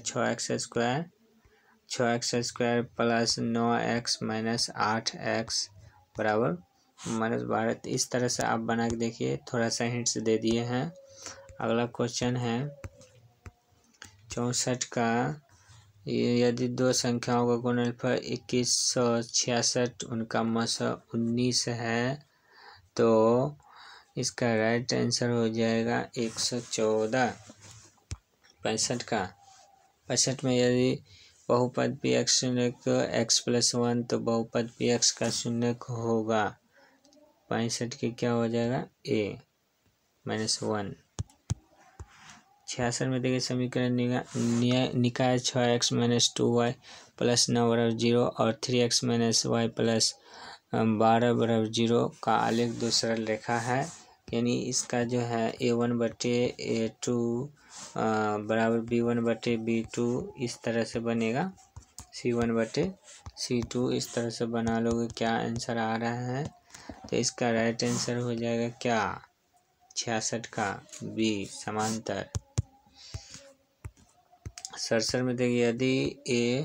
6 X square plus 9x minus 8x बराबर -12। तो इस तरह से आप बना के देखिए, थोड़ा सा हिंट्स दे दिए हैं। अगला क्वेश्चन है 64 का। यदि दो संख्याओं का गुणनफल 2166 उनका मसा 19 है तो इसका राइट आंसर हो जाएगा 114। 65 का। 65 में यदि बहुपद पी एक्स शून्यक x+1 तो बहुपद पी एक्स का शून्यक होगा। 65 के क्या हो जाएगा a -1। 66 में देखिए समीकरण निकाय 6x - 2y + 9 = 0 और 3x - y + 12 = 0 का आलेख दो सरल रेखा है। यानी इसका जो है A1/A2 बराबर B1/B2 इस तरह से बनेगा, C1/C2 इस तरह से बना लोगे। क्या आंसर आ रहा है? तो इसका राइट आंसर हो जाएगा क्या? 66 का बी समांतर। सरसर में देखिए, यदि A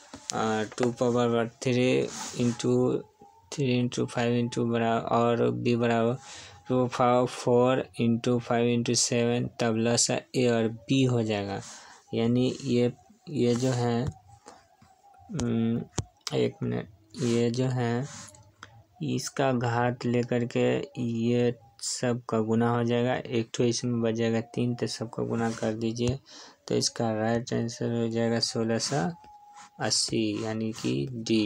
2^3 × 3 × 5 × बराबर और B बराबर 4 × 5 × 7, तब लसा A और B हो जाएगा। यानी ये जो है 1 मिनट, ये जो है इसका घात लेकर के ये सब का गुना हो जाएगा। एक ठो इसमें बचेगा 3, तो सबका गुना कर दीजिए। तो इसका राइट आंसर हो जाएगा 1680, यानी कि डी।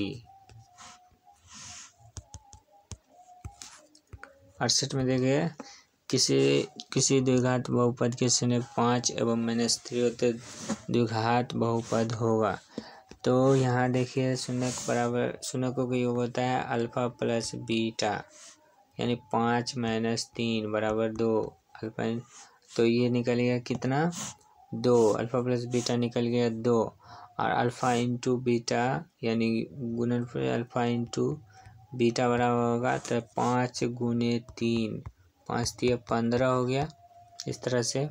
68 में देखिए, किसी द्विघात बहुपद के शून्य 5 एवं -3 होते द्विघात बहुपद होगा। तो यहाँ देखिए शून्यकों का योग होता है अल्फा प्लस बीटा, यानी 5 - 3 = 2 अल्फा। तो ये निकल गया कितना? 2। अल्फा प्लस बीटा निकल गया 2, और अल्फा इंटू बीटा यानी गुणनफल अल्फा इंटू बीटा बराबर होगा तो 5 × 3, 5 × 3 = 15 हो गया। इस तरह से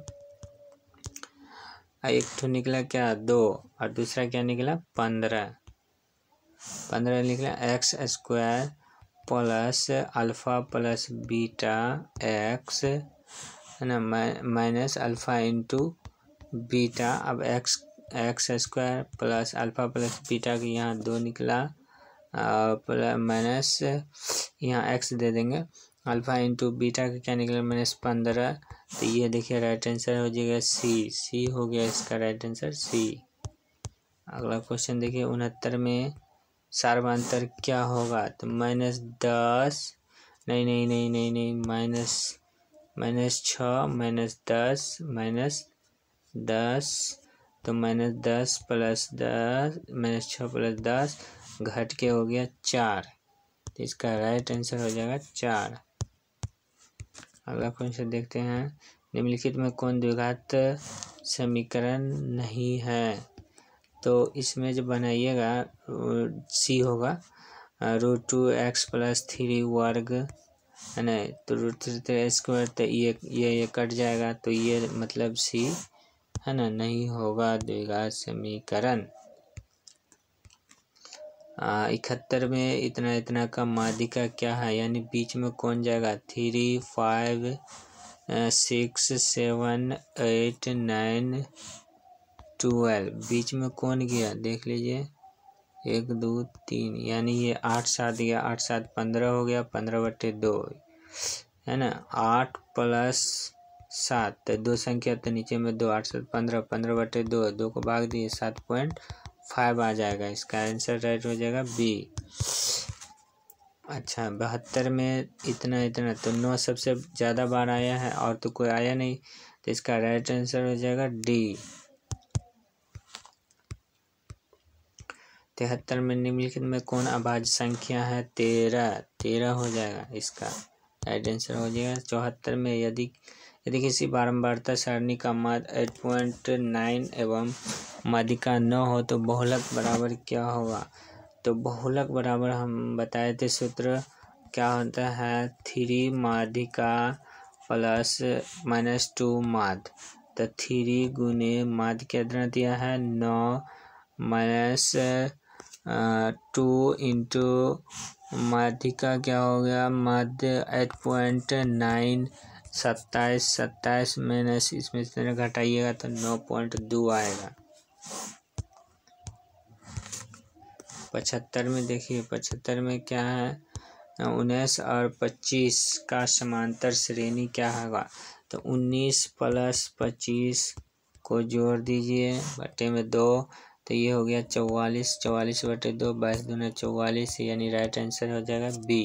एक तो निकला क्या? 2, और दूसरा क्या निकला? 15 निकला। x² plus alpha plus beta x है ना, माइनस अल्फा इंटू बीटा। अब x² plus alpha plus beta के यहाँ 2 निकला, प्लस माइनस यहाँ x दे देंगे। अल्फा इंटू बीटा का क्या निकला? -15। तो ये देखिए राइट आंसर हो जाएगा सी हो गया इसका राइट आंसर सी। अगला क्वेश्चन देखिए, 69 में सार्वधातुक क्या होगा? तो -10 नहीं, -6 -10 तो -10 प्लस 10 -6 + 10 घट के हो गया 4। तो इसका राइट आंसर हो जाएगा 4। अगला क्वेश्चन देखते हैं, निम्नलिखित में कौन द्विघात समीकरण नहीं है? तो इसमें जो बनाइएगा सी होगा, √2x + 3 वर्ग है ना, तो √3² तो ये कट जाएगा, तो ये मतलब सी है ना, नहीं होगा द्विघात समीकरण। 71 में इतना का माध्यिका क्या है? यानी बीच में कौन जाएगा? 3, 5, 6, 7, 8, 9, 12 बीच में कौन गया? देख लीजिए, 1, 2, 3, यानी ये 8, 7 गया। 8, 7 15 हो गया, 15/2 है ना। 8 + 7 तो 2 संख्या तो नीचे में 2, 8, 7 15, 15/2, 2 को भाग दिए 7.5 आ जाएगा। इसका आंसर राइट हो जाएगा बी। अच्छा, 72 में इतना तो 9 सबसे ज़्यादा बार आया है और तो कोई आया नहीं, तो इसका राइट आंसर हो जाएगा डी। 73 में निम्नलिखित में कौन अभाज्य संख्या है? 13 हो जाएगा, इसका राइट आंसर हो जाएगा। 74 में यदि किसी बारंबारता सारणी का माध्य 8.9 एवं माध्यिका 9 हो तो बहुलक बराबर क्या होगा? तो बहुलक बराबर हम बताए थे सूत्र क्या होता है? 3 माध्यिका प्लस -2 माध्य। तो 3 × माध्य कितना दिया है? 9 माइनस 2 इंटू माध्यिका क्या हो गया? माध्य 8.9 27 माइनस इसमें से घटाइएगा तो 9.2 आएगा। 75 में देखिए, 75 में क्या है? 19 और 25 का समांतर श्रेणी क्या होगा? तो 19 + 25 को जोड़ दीजिए बटे में 2, तो ये हो गया 44, 44/2, 22 दूना 44, यानी राइट आंसर हो जाएगा बी।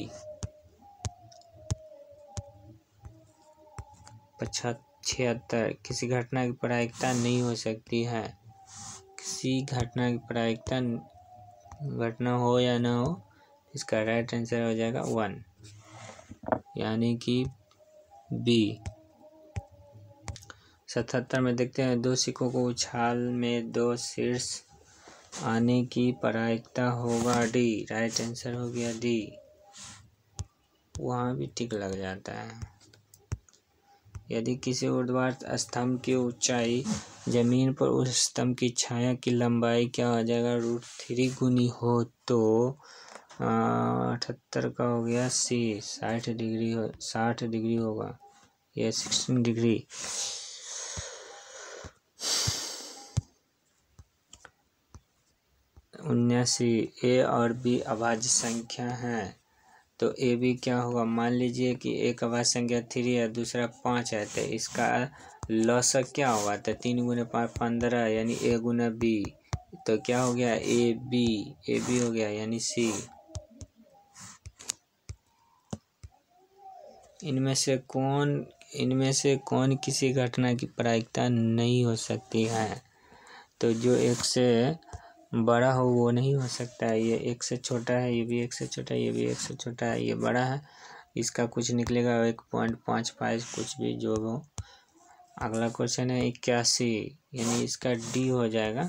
76 किसी घटना की प्रायिकता नहीं हो सकती है। किसी घटना की प्रायिकता घटना हो या ना हो, इसका राइट आंसर हो जाएगा 1, यानी कि बी। 77 में देखते हैं, 2 सिक्कों को उछाल में 2 शीर्ष आने की प्रायिकता होगा डी। राइट आंसर हो गया डी। वहाँ भी टिक लग जाता है। यदि किसी ऊर्ध्वाधर स्तंभ की ऊंचाई जमीन पर उस स्तंभ की छाया की लंबाई क्या हो जाएगा, √3 गुनी हो तो 78 का हो गया सी, 60 डिग्री होगा, यह 16 डिग्री। 79 ए और बी अभाज्य संख्या है, तो ए बी क्या होगा। मान लीजिए कि एक अभाज्य संख्या 3 है, दूसरा 5 है, तो इसका लॉसक क्या होगा, तो 3 गुना 5 15, यानी ए गुना बी, तो क्या हो गया ए बी हो गया, यानी सी। इनमें से कौन किसी घटना की प्रायिकता नहीं हो सकती है, तो जो एक से बड़ा हो वो नहीं हो सकता है। ये एक से छोटा है, ये भी एक से छोटा है, ये भी एक से छोटा है, ये बड़ा है, इसका कुछ निकलेगा 1.55, कुछ भी जो हो। अगला क्वेश्चन है 81, यानी इसका डी हो जाएगा,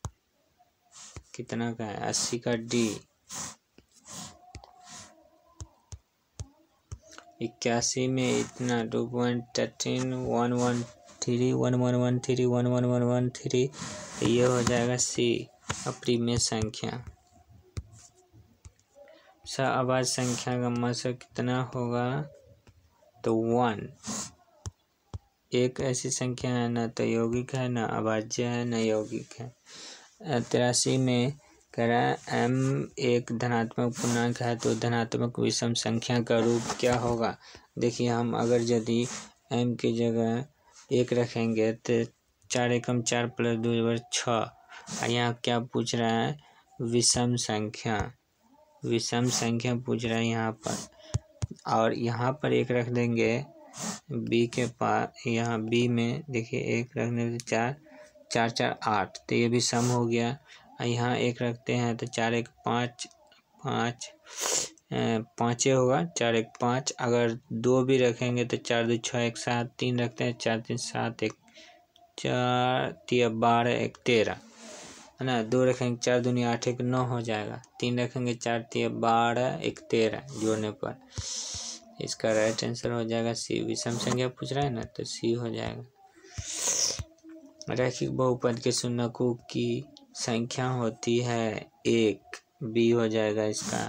कितना का है 80 का डी। 81 में इतना 2.13 1113 ये हो जाएगा सी, अप्रिमेय संख्या। अभाज्य संख्या का मतलब कितना होगा, तो 1। एक ऐसी संख्या है ना तो यौगिक है, ना अभाज्य है, ना यौगिक है। 83 में कह रहा है m एक धनात्मक पूर्णांक है तो धनात्मक विषम संख्या का रूप क्या होगा। देखिए, हम अगर यदि m की जगह 1 रखेंगे तो 4 एकम 4 + 2 = 6। यहाँ क्या पूछ रहा है, विषम संख्या पूछ रहा है यहाँ पर, और यहाँ पर 1 रख देंगे b के पास, यहाँ b में देखिए 1 रखने से 4 4 4 8, तो ये भी सम हो गया। यहाँ 1 रखते हैं तो 4 1 5 5 5 होगा, 4 1 5। अगर 2 भी रखेंगे तो 4 2 6 1 7, 3 रखते हैं 4 3 7 1 4 3 12 1 13 है ना। 2 रखेंगे 4 दूनी 8 1 9 हो जाएगा। 3 रखेंगे 4 3 12 1 13, जोड़ने पर इसका राइट आंसर हो जाएगा सी। विषम संख्या पूछ रहा है ना, तो सी हो जाएगा। रैखिक बहुपद के शून्यकों की संख्या होती है 1, बी हो जाएगा इसका।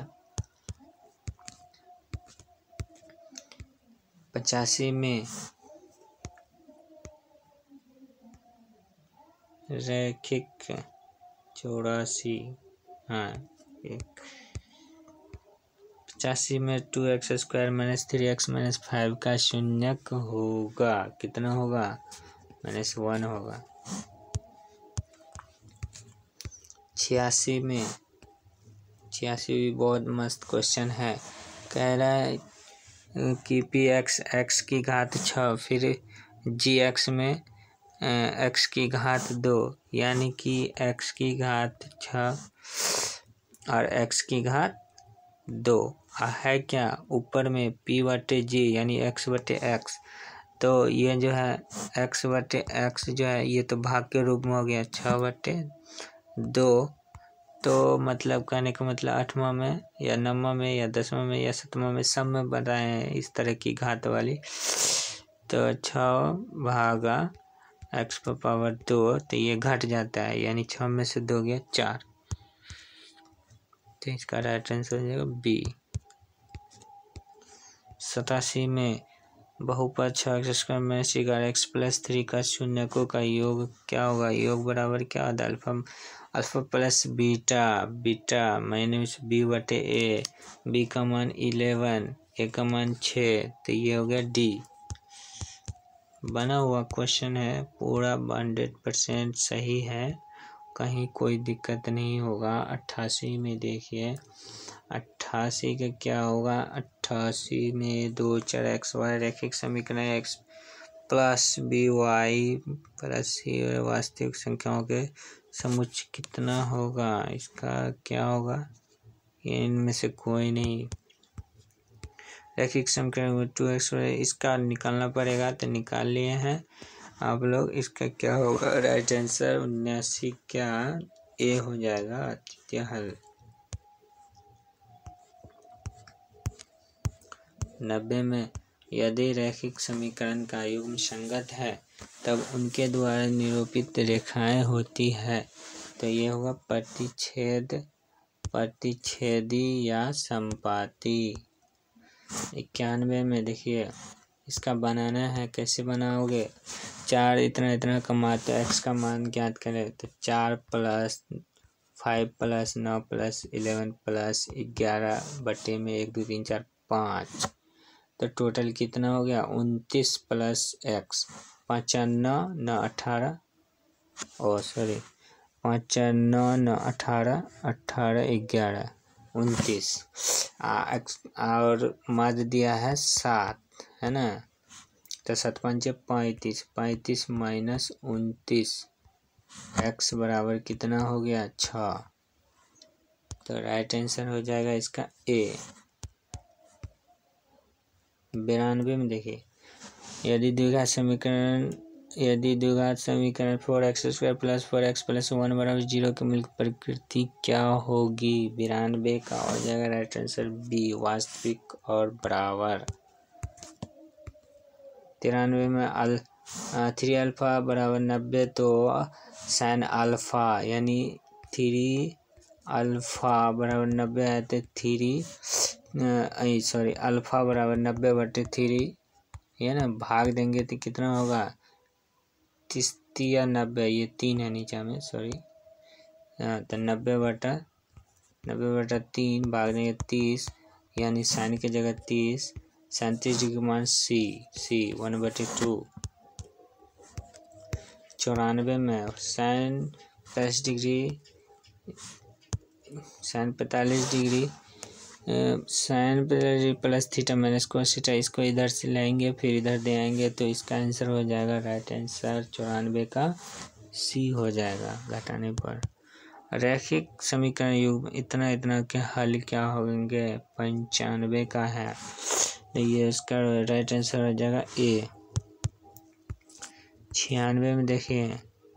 85 में रैखिक 84, हाँ 85 में 2x² - 3x - 5 का शून्यक होगा, कितना होगा, -1 होगा। 86 में भी बहुत मस्त क्वेश्चन है। कह रहा है कि px x की घात 6, फिर gx में x की घात 2, यानी कि x की घात 6 और x की घात 2 है क्या, ऊपर में p/g यानी x/x, तो ये जो है x/x जो है ये तो भाग के रूप में हो गया 6/2, तो मतलब कहने का मतलब 8वां में या 9वां में या 10वां में या 7वां में सब में बताए हैं इस तरह की घात वाली। तो 6/x⁻², तो ये घट जाता है, यानी 6 में से 2 गया 4, तो इसका राइट आंसर हो जाएगा बी। 87 में बहुपद 6x² - 11x + 3 का शून्यकों का योग क्या होगा। योग बराबर क्या होता है, alpha plus beta b/a, b का मान 11, a का मान 6, तो ये हो गया डी। बना हुआ क्वेश्चन है, पूरा 100% सही है, कहीं कोई दिक्कत नहीं होगा। 88 में देखिए, 88 का क्या होगा। 88 में 2 4 xy रैखिक समीकरण x + by + c वास्तविक संख्याओं के समुच्चय कितना होगा, इसका क्या होगा, इनमें से कोई नहीं। रैखिक समीकरण 2x इसका निकालना पड़ेगा, तो निकाल लिए हैं आप लोग। इसका क्या होगा राइट आंसर 79 क्या ए हो जाएगा तृतीय हल। 90 में यदि रैखिक समीकरण का युग्म संगत है तब उनके द्वारा निरूपित रेखाएं होती है, तो ये होगा प्रतिच्छेदी या संपाती। 91 में देखिए इसका बनाना है, कैसे बनाओगे। 4 इतना इतना का मान, तो x का मान ज्ञात करें, तो 4 + 5 + 9 + 11 + 11 बटे में 1 2 3 4 5, तो टोटल कितना हो गया 29 + x 5 4 9 9 18 5 4 9 9 18 18 11 29 और माध्य दिया है 7 है ना, तो 7 5 35 35 - 29 x बराबर कितना हो गया 6, तो राइट आंसर हो जाएगा इसका ए। 92 में देखिए यदि द्विघात समीकरण 4x² + 4x + 1 = 0 के मूल की प्रकृति क्या होगी। 92 का हो जाएगा राइट आंसर बी, वास्तविक और बराबर। 93 में 3α = 90, तो sin अल्फा यानी 3α = 90 है, तो अल्फा बराबर 90/3 ये ना, भाग देंगे तो कितना होगा 30 या 90, ये 3 है नीचे में तो 90/3 भाग देंगे 30, यानी साइन की जगह 30, 37 डिग्री मान सी 1/2। 94 में sine 45 degree sine plus theta minus cos theta, इसको इधर से लाएंगे फिर इधर दे आएंगे, तो इसका आंसर हो जाएगा राइट आंसर 94 का सी हो जाएगा घटाने पर। रैखिक समीकरण युग्म इतना इतना के हल क्या होंगे 95 का है, ये इसका राइट आंसर हो जाएगा ए। 96 में देखिए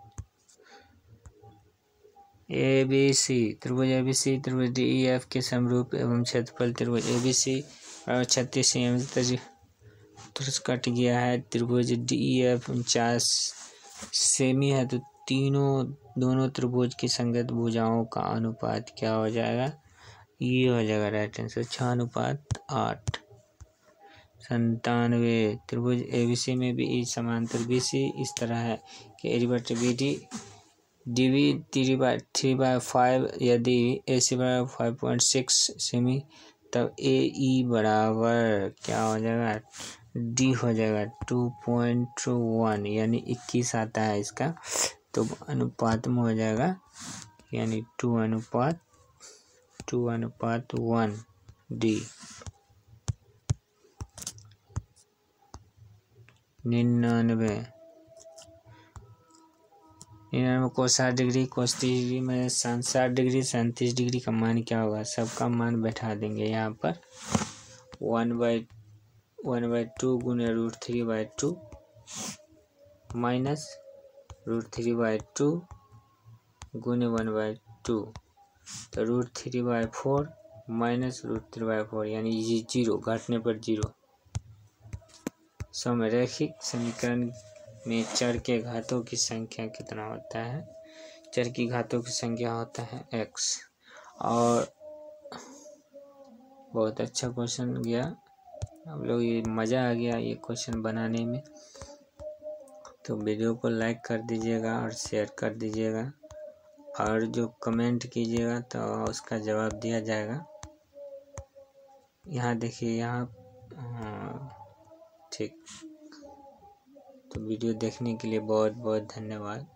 ABC त्रिभुज ABC त्रिभुज DEF के समरूप एवं क्षेत्रफल त्रिभुज ABC 36 सेमी कट गया है। त्रिभुज DEF 49 सेमी है, तो दोनों त्रिभुज की संगत भुजाओं का अनुपात क्या हो जाएगा, ये हो जाएगा राइट आंसर 6:8। 97 त्रिभुज ABC में भी समांतर BC इस तरह है कि AD/BD DB 3/5, यदि AC बराबर 5.6 सेमी, तब AE बराबर क्या हो जाएगा D हो जाएगा 2.1, यानी 21 आता है इसका, तो अनुपात में हो जाएगा यानी 2:1 D। 99 cos 60 degree cos 30 degree में 60 डिग्री 37 डिग्री का मान क्या होगा, सबका मान बैठा देंगे यहाँ पर 1/2 गुने √3/2 माइनस √3/2 गुने 1/2, तो √3/4 माइनस √3/4 यानी ये 0 घटने पर 0। समरैखिक समीकरण में चर के घातों की संख्या कितना होता है, चर की घातों की संख्या होता है x। और बहुत अच्छा क्वेश्चन गया, आप लोग ये मज़ा आ गया ये क्वेश्चन बनाने में, तो वीडियो को लाइक कर दीजिएगा और शेयर कर दीजिएगा, और जो कमेंट कीजिएगा तो उसका जवाब दिया जाएगा। यहाँ देखिए यहाँ ठीक, तो वीडियो देखने के लिए बहुत बहुत धन्यवाद।